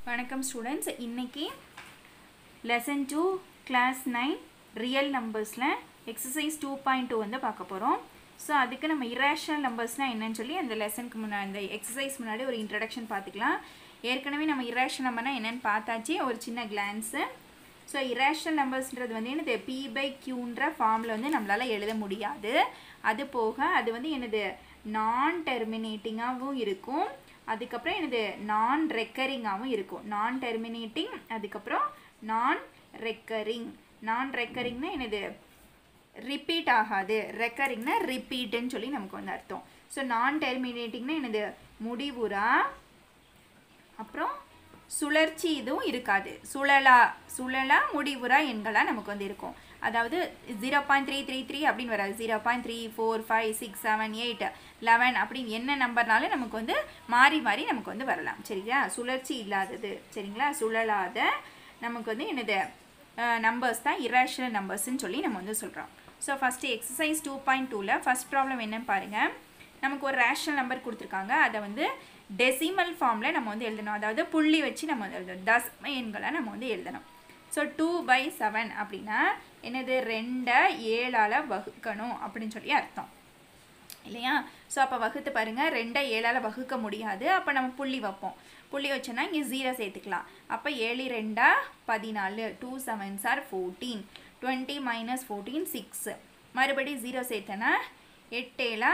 வணக்கம் ஸ்டூடெண்ட்ஸ். இன்னைக்கு lesson 2 class 9 real நம்பர்ஸில் எக்ஸசைஸ் 2.2 வந்து பார்க்க போகிறோம். ஸோ அதுக்கு நம்ம இரேஷனல் நம்பர்ஸ்னால் என்னன்னு சொல்லி அந்த லெசனுக்கு முன்னாடி அந்த எக்ஸசைஸ் முன்னாடி ஒரு இன்ட்ரடக்ஷன் பார்த்துக்கலாம். ஏற்கனவே நம்ம இரேஷனல் நம்பர்னால் என்னென்னு பார்த்தாச்சு, ஒரு சின்ன கிளான்ஸு. ஸோ இரேஷனல் நம்பர்ஸ்ன்றது வந்து என்னது, P/Qன்ற ஃபார்மில் வந்து நம்மளால் எழுத முடியாது. அது போக அது வந்து என்னது நான் டெர்மினேட்டிங்காகவும் இருக்கும், அதுக்கப்புறம் என்னது நான் ரெக்கரிங்காகவும் இருக்கும். நான் டெர்மினேட்டிங், அதுக்கப்புறம் நான் ரெக்கரிங். நான் ரெக்கரிங்னா என்னது, ரிப்பீட் ஆகாது. ரெக்கரிங்னா ரிப்பீட்டுன்னு சொல்லி நமக்கு வந்து அர்த்தம். ஸோ நான் டெர்மினேட்டிங்னா என்னது, முடிவுறா, அப்புறம் சுழற்சி இதுவும் இருக்காது. சுழலா முடிவுறா எண்களாக நமக்கு வந்து இருக்கும். அதாவது 0.333 அப்படின்னு வராது, 0.3, 4, 5, 6, 7, 8, 11 அப்படின்னு என்ன நம்பர்னாலும் நமக்கு வந்து மாறி மாறி நமக்கு வந்து வரலாம். சரிங்களா, சுழற்சி இல்லாதது. சரிங்களா, சுழலாத நமக்கு வந்து என்னது நம்பர்ஸ் தான் இரேஷனல் நம்பர்ஸ்ன்னு சொல்லி நம்ம வந்து சொல்கிறோம். ஸோ ஃபஸ்ட்டு எக்ஸசைஸ் 2.2ல் ஃபஸ்ட் ப்ராப்ளம் என்னன்னு பாருங்கள். நமக்கு ஒரு ரேஷனல் நம்பர் கொடுத்துருக்காங்க, அதை வந்து டெசிமல் ஃபார்மில் நம்ம வந்து எழுதணும். அதாவது புள்ளி வச்சு நம்ம வந்து எழுதணும், தசம எண்களை நம்ம வந்து எழுதணும். ஸோ 2/7 அப்படின்னா என்னது, 2 7ஆல் வகுக்கணும் அப்படின்னு சொல்லி அர்த்தம் இல்லையா. ஸோ அப்போ வகுத்து பாருங்கள், 2 7ஆல் வகுக்க முடியாது. அப்போ நம்ம புள்ளி வைப்போம். புள்ளி வச்சோன்னா இங்கே 0 சேர்த்துக்கலாம். அப்போ 7 2 14, 2 7s are 14, 20 - 14 6. மறுபடி 0 சேர்த்தனா 8 7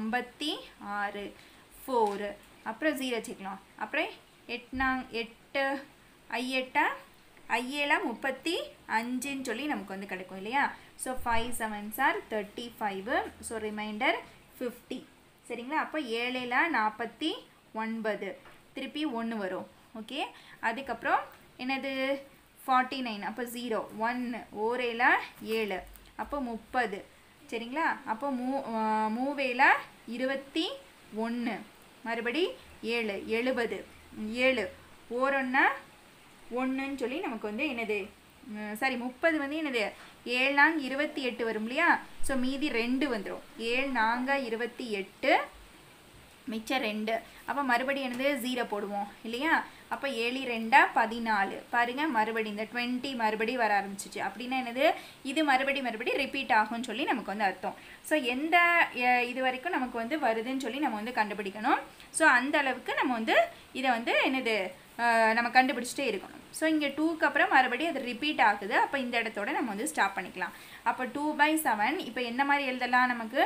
56, 4. அப்புறம் 0 சேர்க்கலாம். அப்புறம் 8 8 7 35ன்னு சொல்லி நமக்கு வந்து கிடைக்கும் இல்லையா. So 5 7s are 35. So reminder 50. சரிங்களா, அப்போ 7 49, திருப்பி 1 வரும். ஓகே, அதுக்கப்புறம் என்னது 49, அப்போ 0 1 1 7, அப்போ 30. சரிங்களா, அப்போ 3 21, மறுபடி 7 70, 7 1 1ன்னு சொல்லி நமக்கு வந்து என்னது, சாரி 30 வந்து என்னது 7 28 வரும் இல்லையா. ஸோ மீதி 2 வந்துடும். 7 28, மிச்சம் 2. அப்போ மறுபடியும் என்னது 0 போடுவோம் இல்லையா. அப்போ 7 2 14. பாருங்கள், மறுபடி இந்த 20 மறுபடி வர ஆரம்பிச்சிச்சு. அப்படின்னா என்னது, இது மறுபடி ரிப்பீட் ஆகும்னு சொல்லி நமக்கு வந்து அர்த்தம். ஸோ எந்த இது வரைக்கும் நமக்கு வந்து வருதுன்னு சொல்லி நம்ம வந்து கண்டுபிடிக்கணும். ஸோ அந்த அளவுக்கு நம்ம வந்து இதை வந்து என்னது நம்ம கண்டுபிடிச்சிட்டே இருக்கணும். ஸோ இங்கே 2க்கு அப்புறம் மறுபடியும் அது ரிப்பீட் ஆகுது. அப்போ இந்த இடத்தோட நம்ம வந்து ஸ்டாப் பண்ணிக்கலாம். அப்போ 2/7 இப்போ என்ன மாதிரி எழுதலாம், நமக்கு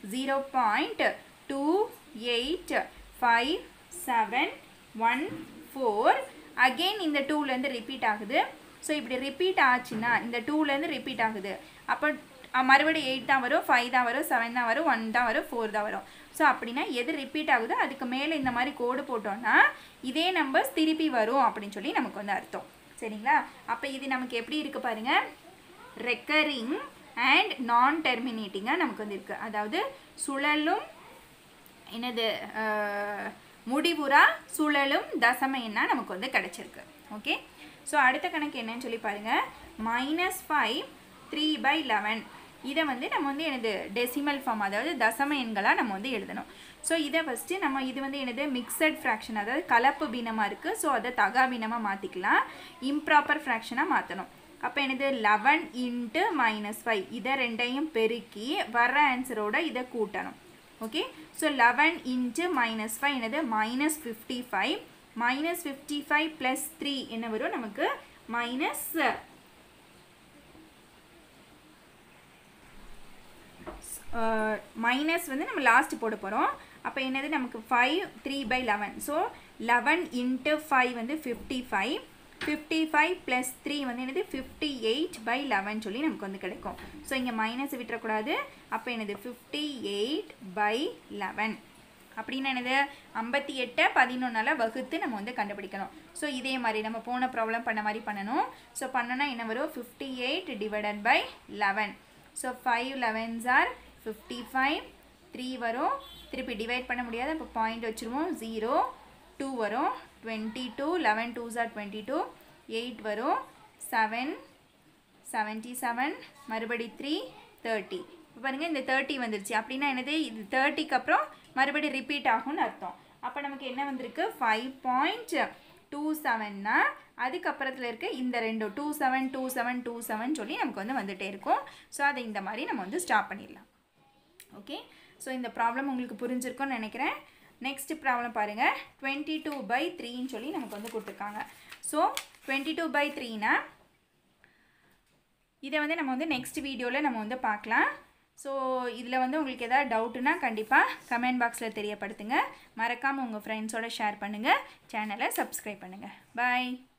0.285714. அகெயின் இந்த 2லேருந்து ரிப்பீட் ஆகுது. ஸோ இப்படி ரிப்பீட் ஆச்சுன்னா இந்த 2லேருந்து ரிப்பீட் ஆகுது. அப்போ மறுபடியும் 8 தான் வரும், 5 தான் வரும், 7 தான் வரும், 1 தான் வரும், 4 தான் வரும். ஸோ அப்படின்னா எது ரிப்பீட் ஆகுதோ அதுக்கு மேலே இந்த மாதிரி கோடு போட்டோன்னா இதே நம்பர்ஸ் திருப்பி வரும் அப்படின்னு சொல்லி நமக்கு வந்து அர்த்தம். சரிங்களா, அப்போ இது நமக்கு எப்படி இருக்குது பாருங்கள், ரெக்கரிங் அண்ட் நான் டெர்மினேட்டிங்காக நமக்கு வந்து இருக்குது. அதாவது சுழலும் என்னது முடிவுறா சுழலும் தசம எண்ணா நமக்கு வந்து கிடச்சிருக்கு. ஓகே, ஸோ அடுத்த கணக்கு என்னன்னு சொல்லி பாருங்கள். -5 3/11. இதை வந்து நம்ம வந்து என்னது டெசிமல் ஃபார்ம், அதாவது தசம எண்களாக நம்ம வந்து எழுதணும். ஸோ இதை ஃபஸ்ட்டு நம்ம இது வந்து என்னது மிக்சட் ஃப்ராக்ஷன், அதாவது கலப்பு பின்னமாக இருக்குது. ஸோ அதை தகா பின்னமாக மாற்றிக்கலாம், இம்ப்ராப்பர் ஃப்ராக்ஷனாக மாற்றணும். அப்போ என்னது 11 × -5, இதை ரெண்டையும் பெருக்கி வர ஆன்சரோட இதை கூட்டணும். ஓகே, ஸோ 11 × -5 என்னது -55. -55 + 3 என்ன வரும் நமக்கு, மைனஸ் வந்து நம்ம லாஸ்ட் போட போகிறோம். அப்போ என்னது நமக்கு 5 3/11. ஸோ 11 × 5 வந்து 55. 55 + 3 வந்து என்னது 58/11 சொல்லி நமக்கு வந்து கிடைக்கும். ஸோ இங்கே மைனஸ் விட்டுறக்கூடாது. அப்போ என்னது 58/11 அப்படின்னா என்னது 58 11ஆல் வகுத்து நம்ம வந்து கண்டுபிடிக்கணும். ஸோ இதே மாதிரி நம்ம போன ப்ராப்ளம் பண்ண மாதிரி பண்ணணும். ஸோ பண்ணோன்னா என்ன வரும், 58/11. ஸோ 5 11s are 55, 3 வரும், திருப்பி டிவைட் பண்ண முடியாது, அப்போ பாயிண்ட் வச்சுருவோம், 0 2 வரும், 22 11 2s are 22, 8 வரும், 7 77, மறுபடி 3 30. இப்போ பாருங்கள் இந்த 30 வந்துருச்சு. அப்படின்னா என்னது, இது 30க்கு அப்புறம் மறுபடி ரிப்பீட் ஆகும்னு அர்த்தம். அப்போ நமக்கு என்ன வந்திருக்கு, 5.2 2 7னா அதுக்கப்புறத்தில் இருக்க இந்த ரெண்டு 2 7 2 7 2 7 சொல்லி நமக்கு வந்து வந்துகிட்டே இருக்கும். ஸோ அதை இந்த மாதிரி நம்ம வந்து ஸ்டாப் பண்ணிடலாம். ஓகே, ஸோ இந்த ப்ராப்ளம் உங்களுக்கு புரிஞ்சிருக்கும்னு நினைக்கிறேன். நெக்ஸ்ட் ப்ராப்ளம் பாருங்கள். 22/3ன்னு சொல்லி நமக்கு வந்து கொடுத்துருக்காங்க. ஸோ 22/3னா இதை வந்து நம்ம வந்து நெக்ஸ்ட் வீடியோவில் நம்ம வந்து பார்க்கலாம். ஸோ இதில் வந்து உங்களுக்கு எதாவது டவுட்டுனா கண்டிப்பாக கமெண்ட் பாக்ஸில் தெரியப்படுத்துங்க. மறக்காமல் உங்கள் ஃப்ரெண்ட்ஸோடு ஷேர் பண்ணுங்கள். சேனலை சப்ஸ்கிரைப் பண்ணுங்கள். பாய்.